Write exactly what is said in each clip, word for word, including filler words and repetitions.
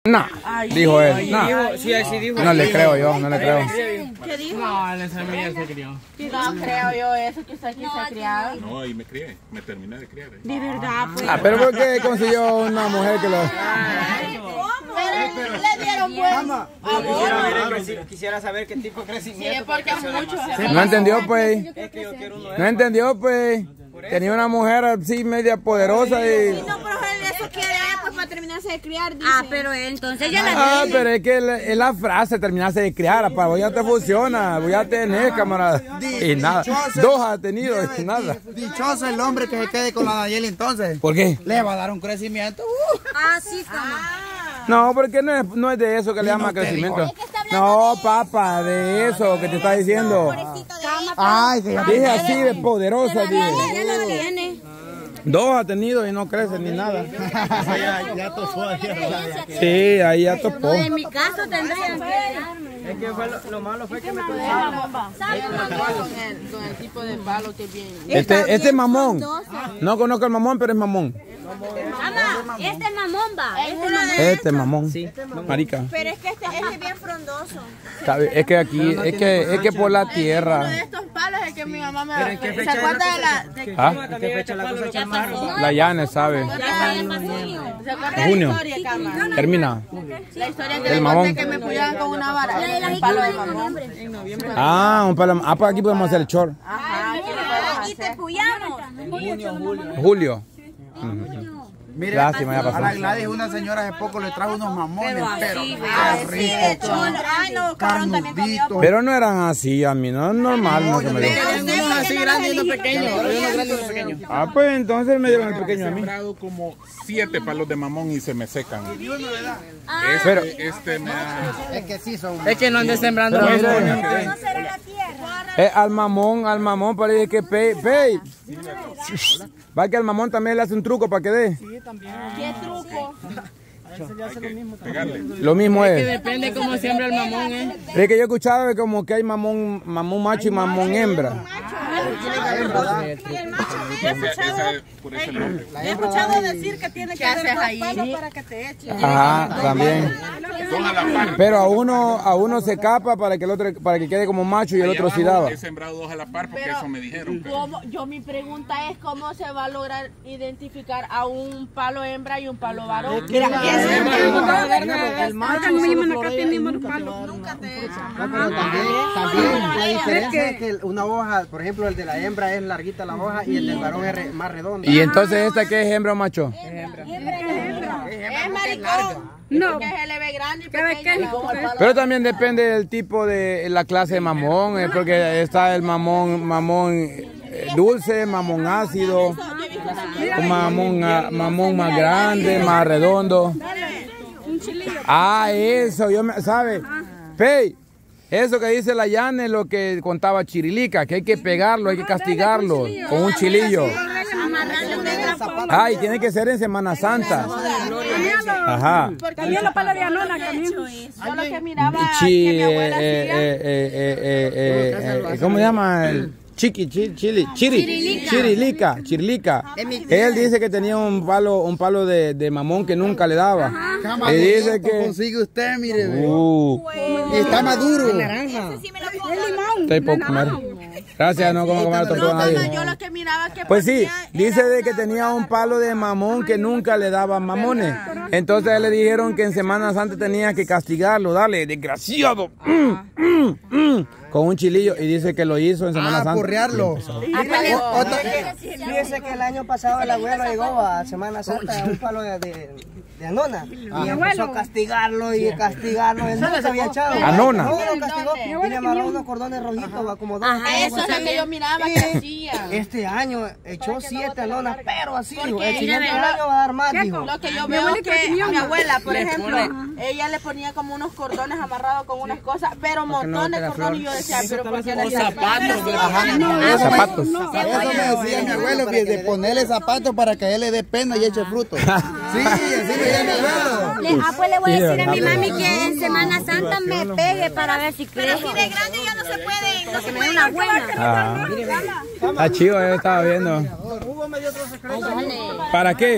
No, dijo él. No, sí, sí dijo. no le creo yo, no le creo. ¿Qué dijo? No, en esa semilla se crió. No creo yo eso, que usted aquí se ha criado. No, ahí me crié, me terminé de criar. De verdad, pues. Ah, pero ¿por qué consiguió una mujer que lo... Pero le dieron buen... Quisiera, quisiera saber qué tipo de crecimiento. Sí, porque es mucho. No entendió, pues. Es que yo quiero uno de No entendió, pues. Tenía una mujer así media poderosa y... No, pero él eso quiere pues para terminarse de criar, dice. Ah, pero entonces ya la Ah, tiene. pero es que la- es la frase, terminarse de criar, para voy a te funciona, voy a tener, camarada. Y nada, dos ha tenido y nada. Dichoso el hombre que se quede con la Nayeli entonces. ¿Por qué? Le va a dar un crecimiento. Uh. Ah, sí, como. No, porque no es, no es de eso que le llama crecimiento. No, papá, de eso que te está diciendo. Ay, que ya Dije así de poderosa, dije. Ya lo tiene. Dos ha tenido y no crece ni nada. ya, ya topó. Sí, ahí ya topó. En mi caso tendrían que... Es que fue lo, lo malo fue que me Con el, con el tipo de palo que viene. Este, este es mamón. No conozco al mamón, pero es mamón. Mamá, este es mamón, va. Este es mamón. Este es mamón. Marica. Pero es que este, este es bien frondoso. Sabe, es que aquí, es que, es que por la Uno tierra. de estos palos es que mi mamá me... ¿Pero en qué ¿Se fecha acuerda es de la la... de- ¿Ah? ¿Qué fecha la cosecha más? La Yane sabe. ¿Se acuerda de la Junio. historia, Cama? Termina. La historia que El le mamón. conté que me puyaban con una vara. El palo de mamón. Ah, un palo. Ah, pues aquí podemos hacer el short. Ajá, aquí lo podemos Y te hacer. puyamos. Julio. Mire, Lástima, ya a la pasó. Gladys una señora hace poco le trajo unos mamones, pero Ay, qué sí, de rico. chulo. Ay, no, cabrón también comió. Carnudito. Pero no eran así, a mí no es normal. No, que me Pero dieron. usted, Unos ¿por así qué no grandes y los unos eligió? pequeños. Hay unos grandes y unos pequeños. Ah, pues entonces me dieron el pequeño a He mí. sembrado como siete palos de mamón y se me secan. Este, Pero- este me ha... Es que sí son. Es que no andes sembrando Pero esto. mire, No será la tierra. eh, al mamón, al mamón parece que pey, pey. Va que al mamón también le hace un truco para que dé. ¿Qué truco? pegarle. Lo mismo Que es. depende cómo siembra el mamón, ¿eh? Es que yo he escuchado como que hay mamón, mamón macho y mamón hembra. Y el macho, he Ese, escuchado, ese, por ese nombre. he escuchado decir que tiene que hacer dos palos para que te eche. Ajá, también. Son a la par. Pero a uno, a uno se capa para que el otro, para que quede como macho y el Allá otro sí abajo daba. he sembrado dos a la par porque Pero, eso me dijeron. pero- ¿cómo? Yo mi pregunta es cómo se va a lograr identificar a un palo hembra y un palo varón. Mira, El macho nunca te echan. pero también, también la diferencia es que una hoja, por ejemplo, el de la hembra es larguita la hoja y el del varón es re- más redonda. Y entonces esta que es hembra o macho. Es maricón. No. Porque se le ve grande y pequeño. Como el palo. Pero también depende del tipo de la clase de mamón, eh, porque está el mamón, mamón eh, dulce, mamón ácido, un mamón, ah, mamón más grande, más redondo. Ah, eso, yo me, ¿sabe? Pey, eso que dice la Yane es lo que contaba Chirilica, que hay que pegarlo, hay que castigarlo con un chilillo. Ay, tiene que ser en Semana Santa. Ajá. También los palos de anona también. Yo lo que miraba Chi, que mi eh, abuela eh, hacía. eh, eh, eh, eh, eh, ¿cómo se llama? El chiqui, chi- chili, chiri, chirilica, chirilica. Él dice que tenía un palo, un palo de, de mamón que nunca le daba. Y dice que consigue usted, mire, ve. uh, Y está maduro. estoy por comer. Gracias, no como comer tortuga a No, no, nadie. yo lo que miraba que Pues sí, ponía dice era de que una tenía un palo de mamón que nunca le daban mamones. Entonces le dijeron que en Semana Santa tenía que castigarlo, darle, desgraciado, mm, mm, mm, con un chilillo. Y dice que lo hizo en Semana Ah, Santa. porrearlo. Ah, Fíjese que el año pasado el abuelo llegó a Semana Santa a un palo de, de, de anona y empezó a castigarlo y castigarlo. Él no se había echado. Anona. No, lo castigó y le amarró unos cordones rojitos, va, como dos. Eso es lo que yo miraba que hacía. Este año echó siete anonas, pero así, dijo, Porque, el siguiente mira, año va a dar más, dijo. Lo que yo veo es que a mi abuela, por ejemplo, ella le ponía como unos cordones amarrados con unas cosas, pero montones de cordones. Y yo decía, pero ¿por qué le hacía? zapatos, Zapatos. Eso me decía mi abuelo, que de ponerle zapatos para que a él le dé pena y eche frutos. Sí, así me decía mi abuelo. Le, ah, pues le voy a decir a mi mami que en Semana Santa me pegue para ver si Pero crece. así de grande ya no se puede, no se Que me puede. dé una buena. Ah, está chido, yo estaba viendo. ¿Para qué?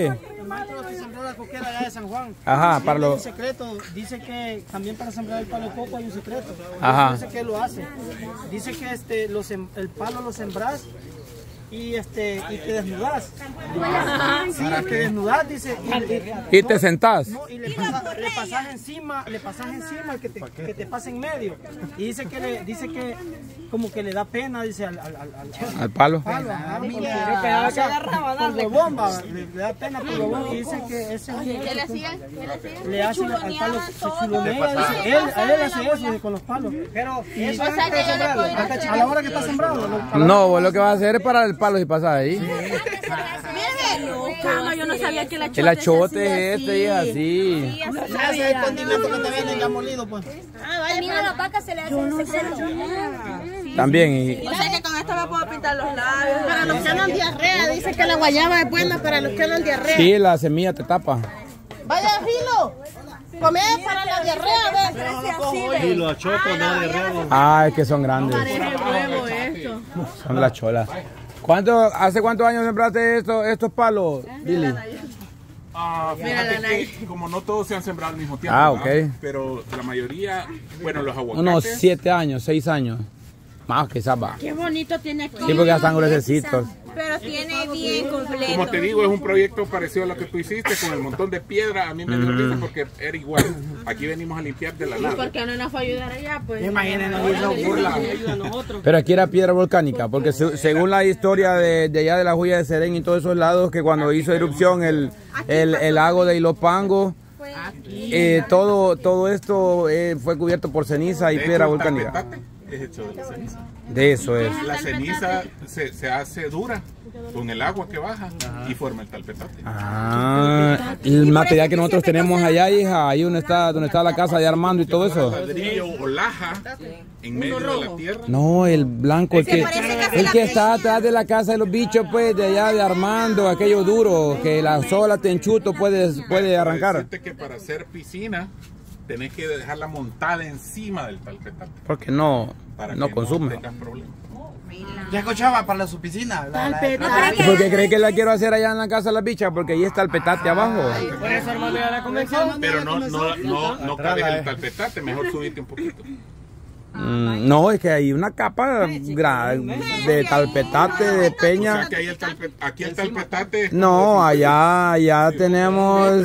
maestro que sembró la coquera allá de San Juan. Ajá, para Hay un los... secreto, dice que también para sembrar el palo de coco hay un secreto. Ajá. Dice que lo hace. Dice que este, lo sem- el palo lo sembras y este y te desnudas. Sí, te desnudas, dice. Y, ¿Y te sentás? no, y le, pasa, le pasas encima, le pasas encima el que te, que te pasa en medio. Y dice que le, dice que como que le da pena, dice al, al, al, al, ¿Al palo? palo, ajá, porque- o sea, por huevón, va, le, le da pena por huevón y dice que ese ¿Qué le hacían? ¿Qué le hacían? le hace al palo, se chulonea, dice, él, a él le hace eso dice, con los palos. Pero eso O sea, que yo le puedo ir a a la hora que está sembrado. lo- No, vos lo que vas a hacer es parar el palo y pasar ahí. No, yo no sabía que la El achote es este y es así. Ese es el condimento que te viene ya molido, pues. También a la vaca se le hace el secreto. También. Y... O sea que con esto me puedo pintar los labios. Para los que andan diarrea, dice que la guayaba es buena para los que andan diarrea. Sí, la semilla te tapa. Vaya, Filo, come para la diarrea, ¿ves? Y los chotos, no de rebo. Ah, es que son grandes. huevo esto. Son las cholas. ¿Cuánto, ¿Hace cuántos años sembraste esto, estos palos, Billy? Ah, fíjate que como no todos se han sembrado al mismo tiempo, Ah, ¿verdad? ok. Pero la mayoría, bueno, los aguacates. Unos siete años, seis años. Más quizás va. Qué bonito tiene aquí. Sí, porque ya están gruesecitos. Pero tiene bien completo. Como te digo, es un proyecto parecido a lo que tú hiciste, con el montón de piedra. A mí me dio risa porque era igual. Aquí venimos a limpiar de la nada. ¿Por qué no nos fue a ayudar allá? Pues Imagínense, hizo burla. Pero aquí era piedra volcánica, porque se- según la historia de, de allá de la Joya de Serén y todos esos lados, que cuando hizo erupción el, el, el lago de Ilopango, eh, todo, todo esto eh, fue cubierto por ceniza y De piedra hecho, el volcánica. talpetate es hecho de la ceniza. De eso es. La ceniza se, se hace dura con el agua que baja y forma el talpetate. Ah, el material que nosotros tenemos allá, hija, ahí donde está, donde está la casa de Armando y todo eso. Ladrillo o laja en medio de la tierra. No, el blanco, el que, el que está atrás de la casa de los bichos, pues, de allá de Armando, aquello duro, que la sola te enchuto puede, puede arrancar. Decirte que para hacer piscina tenés que dejarla montada encima del talpetate. Porque no, Para no que consume. no tengas problemas. Ya escuchaba para su piscina. La, la, ¿Y por qué cree que la quiero hacer allá en la casa de las bichas? Porque ahí está el petate abajo. Por eso, hermano, ya la convención. Pero no, no, no, no cabe el talpetate, mejor subirte un poquito. Mm, no, es que hay una capa gra- de talpetate, de O sea peña. que ahí el talpe- aquí el talpetate es No, allá, allá tenemos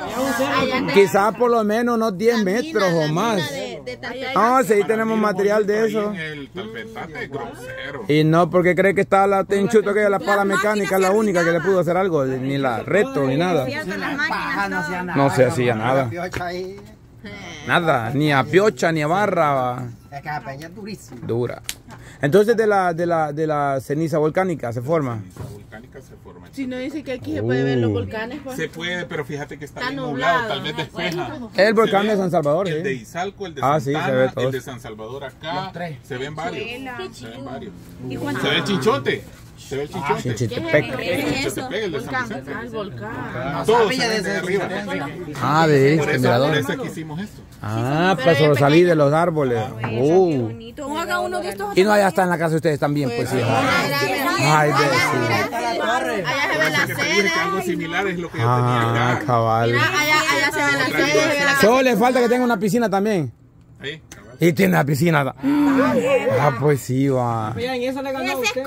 quizás por lo menos unos diez metros o más. No, sí, tenemos material de eso. ahí en el talpetate es grosero. Y no, porque cree que está la tenchuto, que es la pala mecánica, la única que le pudo hacer algo, ni la reto, ni nada. paja no hacía nada. No se hacía nada. La piocha ahí. Nada, ni a piocha, ni a barra. Es que la peña es durísima. Dura. Entonces de la, de la, de la ceniza volcánica se forma. La volcánica se forma. Si no dice que aquí se puede ver los Uh. volcanes, pues. Se puede, pero fíjate que está, Está bien nublado. nublado, tal vez despeja. El volcán Se de ve San Salvador, El de sí. Izalco, el de Ah, sí, se Santana, ve todos. el de San Salvador acá. Se ven varios. Se ven varios. ¿Y cuánto? Se ve el Chinchote. Se ve el Chinchote. Chinchitepec. El Chinchotepec, el de San Vicente. Ah, el volcán. Todos se ven de arriba. Ah, de Por este eso, por mirador. eso que hicimos esto. Ah, para sobresalir de los árboles. Uh. Haga uno de estos. Y no, allá está en la casa de ustedes también, pues sí. Ay, de sí. Allá se ve Por la eso que te dije que cena. algo similar es lo que yo tenía Ah, acá. cabal. Allá, allá se ve la cena, se ve la Solo le falta que tenga una piscina también. Ahí, cabal. Y tiene la piscina. Ah, pues sí, va. Mira, en eso le ganó usted.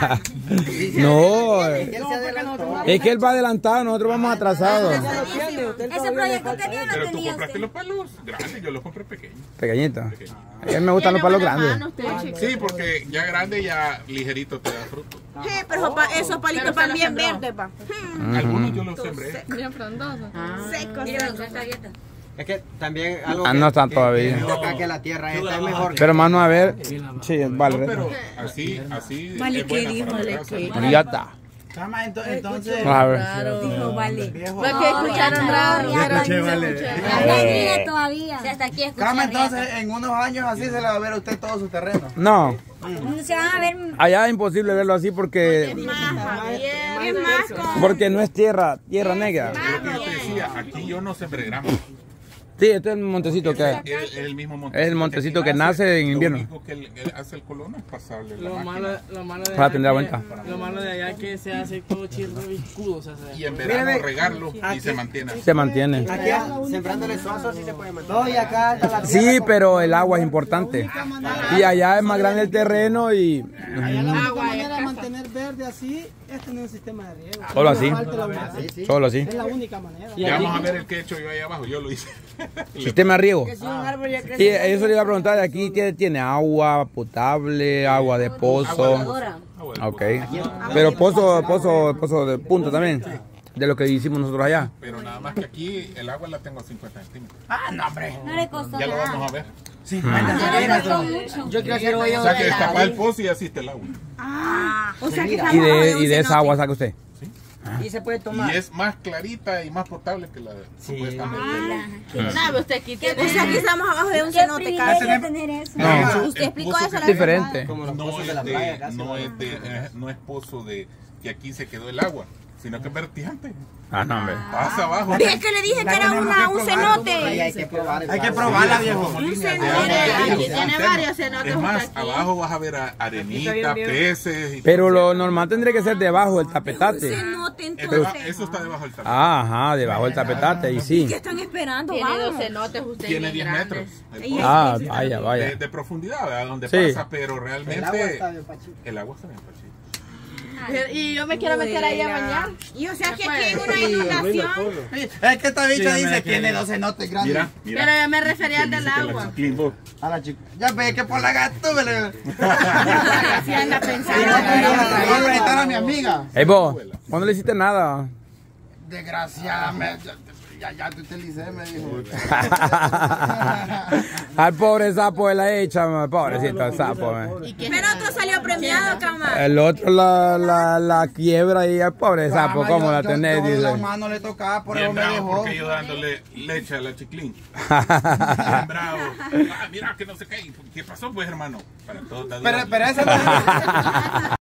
No, Él se adelantó. es que él va adelantado, nosotros vamos atrasados. Ese proyecto tenía no Pero tú tenía compraste usted. los palos grandes, yo los compré pequeños. Pequeñito. A mí me gustan los palos grandes. Sí, porque ya grande, ya ligerito te da fruto. Sí, pero esos pa- esos palitos van bien verdes, pa. Algunos yo los sembré. Bien frondosos. Secos. Mira, está abierta. Es que también algo Ah, que, no están que- todavía. que acá que la tierra esta es mejor. Pero mano, a ver. Sí, No, vale. pero así, así. Vale, es buena que para la díjole grasa. que- Ya está. Cama, ento- entonces. A ver. Dijo, vale. Viejo. Lo que escucharon raro. escuché, vale. Está aquí todavía. Hasta aquí Cama, escuchan. entonces en unos años así se le va a ver a usted todo su terreno. No, Se van a ver. allá es imposible verlo así porque Es más como. porque no es tierra, tierra negra. Lo que yo te decía, aquí yo no sembré grama. Sí, este es el montecito que Es, es el mismo montecito. es el montecito que nace en invierno. Lo único que, el- que hace el colono es pasarle la Lo máquina. malo, lo malo de Para allá tener que- vuelta. Lo malo de allá es que se hace todo chirro viscudo. Se hace. Y en verano regarlo y se mantiene. Se mantiene. Aquí, sembrándole soso, sí se puede mantener. No, y acá anda la Sí, pero el agua es importante. Y allá es más grande el terreno y La única manera de mantener verde así es tener un sistema de riego. solo así. Falta la humedad. Solo así. Es la única manera. Ya vamos a ver el que he hecho yo ahí abajo. Yo lo hice. Sistema de riego. Y eso le iba a preguntar, aquí tiene, tiene agua potable, agua de pozo. Ok. Pero pozo, pozo, pozo de punta también. De lo que hicimos nosotros allá. Pero nada más que aquí el agua la tengo a cincuenta centímetros. No le costó Ya lo nada. vamos a ver. No le costó mucho. Yo quiero hacer hoyo O sea que destapar el pozo y así está el agua. O sea que Y estamos de, abajo y un de esa agua saca usted. y se puede Y tomar. es más clarita y más potable que la de supuestamente. ¿Sabe usted aquí tiene? O sea que estamos abajo de un cenote, privilegio tener eso. No. Usted explicó eso la vez Diferente. Como los No pozos es de la de, playa casi. no es de, eh, no es pozo de que aquí se quedó el agua, sino que es vertiente. Ah, no, hombre. Pasa abajo. Bien que le dije que era una, un Ahí cenote. hay que probar. Hay que probarla, viejo. Aquí tiene varios cenotes Es más, justo aquí. abajo vas a ver a- arenita, peces. Y Pero lo normal tendría que ser debajo del tapete. Cenote Es entonces. deba- eso está debajo del tapete. Ajá, debajo del tapete, y sí. ¿Qué están esperando? Tiene dos Vamos. cenotes usted Tiene bien diez metros. grandes. el pozo. Ah, vaya, de, vaya. de profundidad, ¿verdad? Donde Sí. pasa, pero El agua realmente está bien pachito. el agua está bien pachita. Y yo me quiero meter ahí a bañar. Y o sea que aquí hay una inundación. Es que esta bicha dice que tiene dos cenotes grandes. Mira, mira. Pero yo me refería al del Dice que la agua. chiclín, vos. A la chica. Ya ve que por la gato me le. Así anda pensando. Voy a presentar a mi amiga. Ey, vos, ¿cuándo le hiciste nada? Desgraciadamente. Ya, ya te utilicé, me dijo. Al pobre sapo de la hecha, ma, pobrecito el sapo. ma. Pero otro salió premiado, cama. El otro la, la, la quiebra y el pobre sapo, ¿cómo la tenés? Yo, Dice. la mano le tocaba, por eso Bien me bravo, dejó. porque yo dándole leche a la chiclín. Bien bravo. Ah, mira, que no sé qué. ¿Qué pasó, pues, hermano? Para todo está Pero, Dios. pero ese no